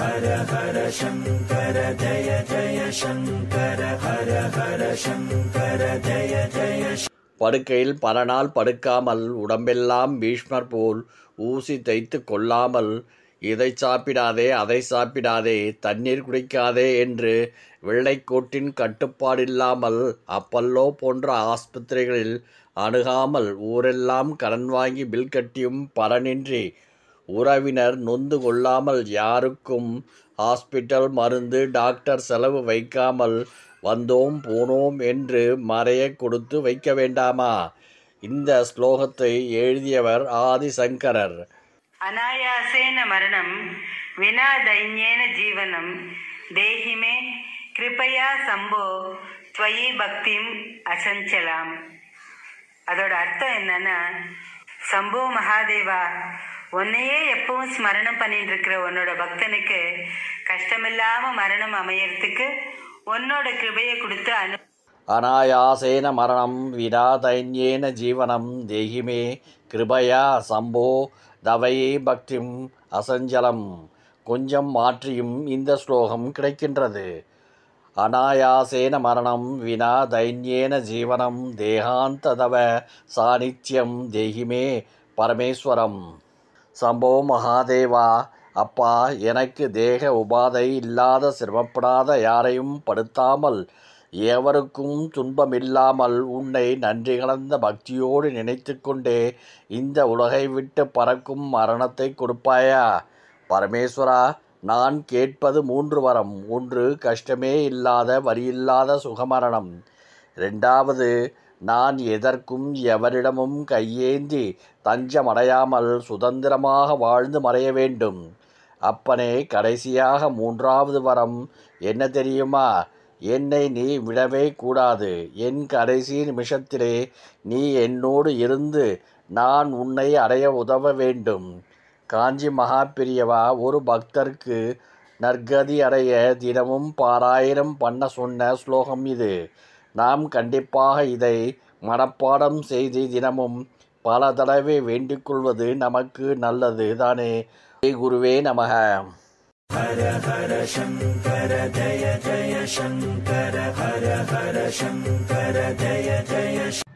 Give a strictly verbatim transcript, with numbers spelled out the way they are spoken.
ஹர ஹர சங்கர ஜய ஜய சங்கர ஹர ஹர சங்கர ஜய ஜய. படுக்கையில் பல நாள் படுக்காமல் உடம்பெல்லாம் பீஷ்மர் போல் ஊசி தைத்து கொள்ளாமல் இதை சாப்பிடாதே அதை சாப்பிடாதே தண்ணீர் குடிக்காதே என்று வெள்ளைக்கோட்டின் கட்டுப்பாடில்லாமல் அப்பல்லோ போன்ற ஆஸ்பத்திரிகளில் அணுகாமல் ஊரெல்லாம் கடன் வாங்கி பில் கட்டியும் பலனின்றி உறவினர் நொந்து கொள்ளாமல் யாருக்கும் ஹாஸ்பிட்டல் மருந்து டாக்டர் செலவு வைக்காமல் வந்தோம் போனோம் என்று மறைய கொடுத்து வைக்க வேண்டாமா? இந்த ஸ்லோகத்தை எழுதியவர் ஆதிசங்கரர். அநாயாசேன மரணம் வினா தைன்யேன ஜீவனம் தேஹிமே கிருபையா சம்போ துவயி பக்திம் அசஞ்சலாம். அதோட அர்த்தம் என்னன்னா, சம்போ மகாதேவா, உன்னையே எப்பவும் ஸ்மரணம் பண்ணிட்டு இருக்கிற உன்னோட பக்தனுக்கு கஷ்டமில்லாம மரணம் அமையறதுக்கு உன்னோட கிருபையை கொடுத்து அனு அநாயாசேன மரணம் வினா தைன்யேன ஜீவனம் தேஹிமே கிருபையா சம்போ தவையே பக்திம் அசஞ்சலம். கொஞ்சம் மாற்றியும் இந்த ஸ்லோகம் கிடைக்கின்றது. அநாயாசேன மரணம் வினா தைன்யேன ஜீவனம் தேகாந்த தவ சாநித்யம் தேகிமே பரமேஸ்வரம். சம்போ மகாதேவா, அப்பா, எனக்கு தேக உபாதை இல்லாத சிரமப்படாத யாரையும் படுத்தாமல் எவருக்கும் துன்பமில்லாமல் உன்னை நன்றி கலந்த பக்தியோடு நினைத்து கொண்டே இந்த உலகை விட்டு பறக்கும் மரணத்தை கொடுப்பாயா? பரமேஸ்வரா, நான் கேட்பது மூன்று வரம். ஒன்று, கஷ்டமே இல்லாத வரியில்லாத சுகமரணம். இரண்டாவது, நான் எதற்கும் எவரிடமும் கையேந்தி தஞ்சமடையாமல் சுதந்திரமாக வாழ்ந்து மறைய வேண்டும். அப்பனே, கடைசியாக மூன்றாவது வரம் என்ன தெரியுமா? என்னை நீ விடவே கூடாது. என் கடைசி நிமிஷத்திலே நீ என்னோடு இருந்து நான் உன்னை அடைய உதவ வேண்டும். காஞ்சி மகா பெரியவா ஒரு பக்தருக்கு நற்கதி அடைய தினமும் பாராயணம் பண்ண சொன்ன ஸ்லோகம் இது. நாம் கண்டிப்பாக இதை மனப்பாடம் செய்து தினமும் பல தடவை வேண்டிக் கொள்வது நமக்கு நல்லது தானே. குருவே நமக. ஹர ஹர சங்கர ஜய ஜய சங்கர ஹர ஹர சங்கர ஜய ஜய.